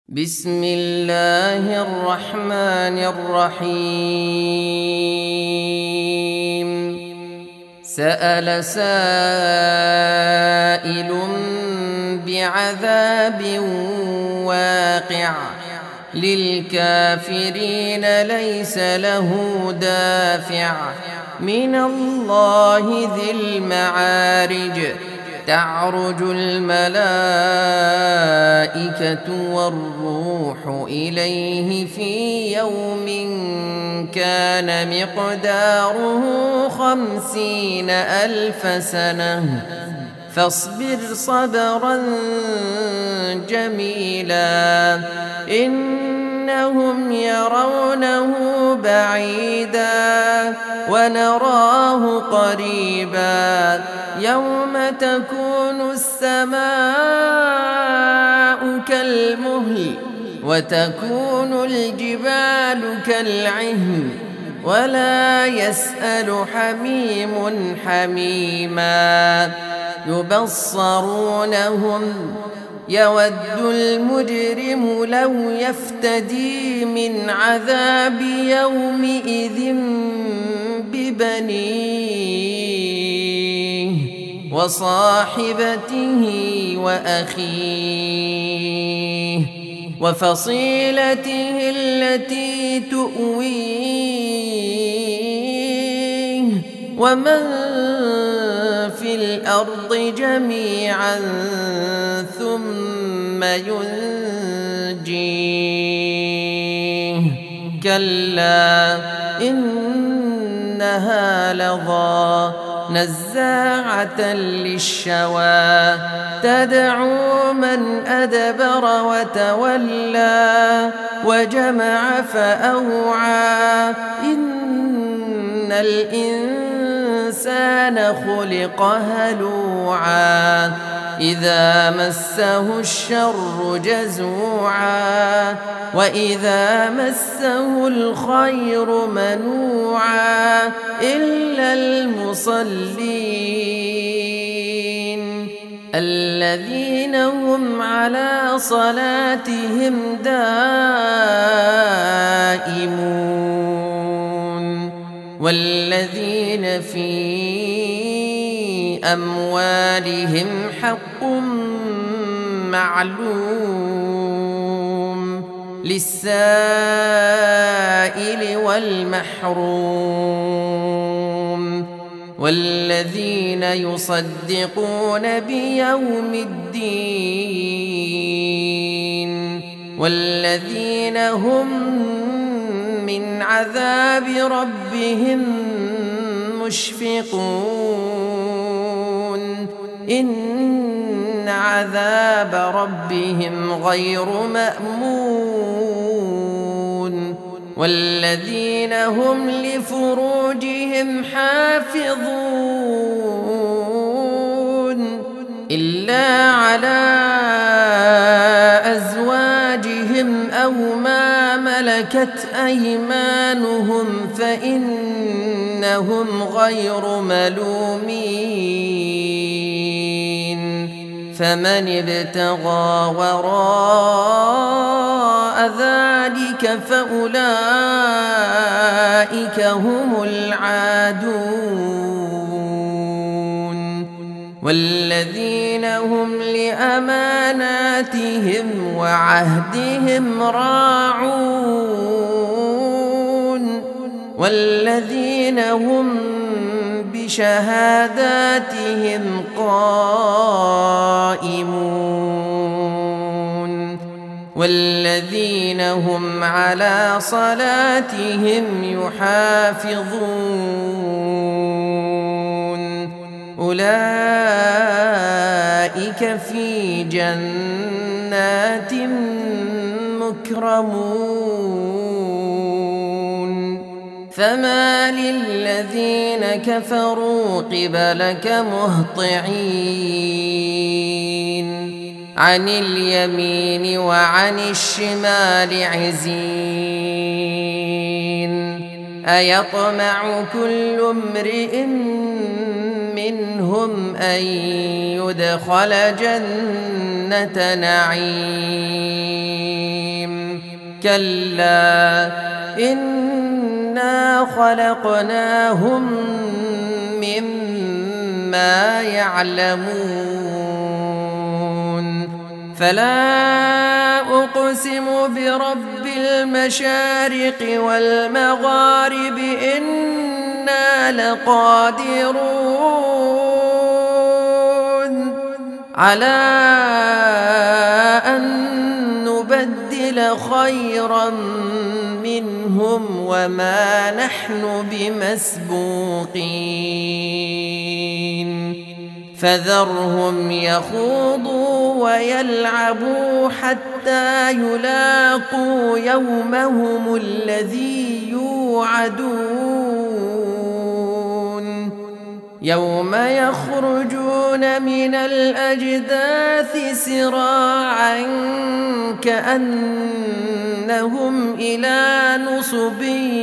بسم الله الرحمن الرحيم. سأل سائل بعذاب واقع للكافرين ليس له دافع من الله ذي المعارج. تعرج الملائكة والروح إليه في يوم كان مقداره 50,000 سنة فاصبر صبرا جميلا إنهم يرونه بعيدا ونراه قريبا يوم تكون السماء كالمهل وتكون الجبال كالعهن ولا يسأل حميم حميما يبصرونهم يود المجرم لو يفتدي من عذاب يومئذ ببنيه وصاحبته وأخيه وفصيلته التي تؤويه ومن في الأرض جميعا ثم ينجيه كلا إنها لظى نزاعة للشوى تدعو من أدبر وتولى وجمع فأوعى إن الإنسان خلق هلوعا إذا مسه الشر جزوعا وإذا مسه الخير منوعا إلا المصلين الذين هم على صلاتهم دائمون والذين في أموالهم حق معلوم للسائل والمحروم والذين يصدقون بيوم الدين والذين هم من عذاب ربهم مشفقون إن عذاب ربهم غير مأمون والذين هم لفروجهم حافظون إلا على أزواجهم أو ما ملكت أيمانهم فإنهم غير ملومين فمن ابتغى وراء ذلك فأولئك هم العادون والذين هم لأماناتهم وعهدهم راعون والذين هم بشهاداتهم قائمون والذين هم على صلاتهم يحافظون أولئك في جنات مكرمون فما للذين كفروا قبلك مهطعين عن اليمين وعن الشمال عزين أيطمع كل امرئ منهم أن يدخل جنة نعيم كلا إنا خلقناهم مما يعلمون فلا أقسم برب المشارق والمغارب إنا لقادرون على أن نبدل خيرا منهم وما نحن بمسبوقين فذرهم يخوضوا ويلعبوا حتى يلاقوا يومهم الذي يوعدون يوم يخرجون من الأجداث سراعا كأنهم إلى نصب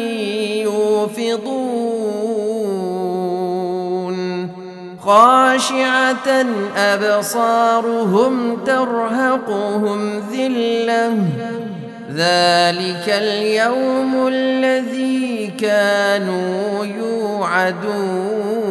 يوفضون خاشعة أبصارهم ترهقهم ذلة ذلك اليوم الذي كانوا يوعدون